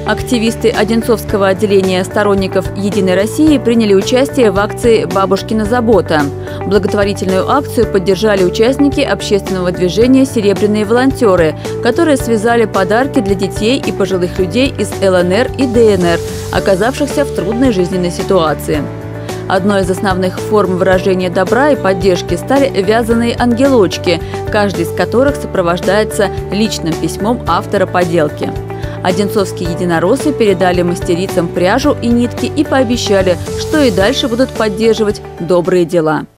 Активисты Одинцовского отделения сторонников «Единой России» приняли участие в акции «Бабушкина забота». Благотворительную акцию поддержали участники общественного движения «Серебряные волонтеры», которые связали подарки для детей и пожилых людей из ЛНР и ДНР, оказавшихся в трудной жизненной ситуации. Одной из основных форм выражения добра и поддержки стали вязаные ангелочки, каждый из которых сопровождается личным письмом автора поделки. Одинцовские единороссы передали мастерицам пряжу и нитки и пообещали, что и дальше будут поддерживать добрые дела.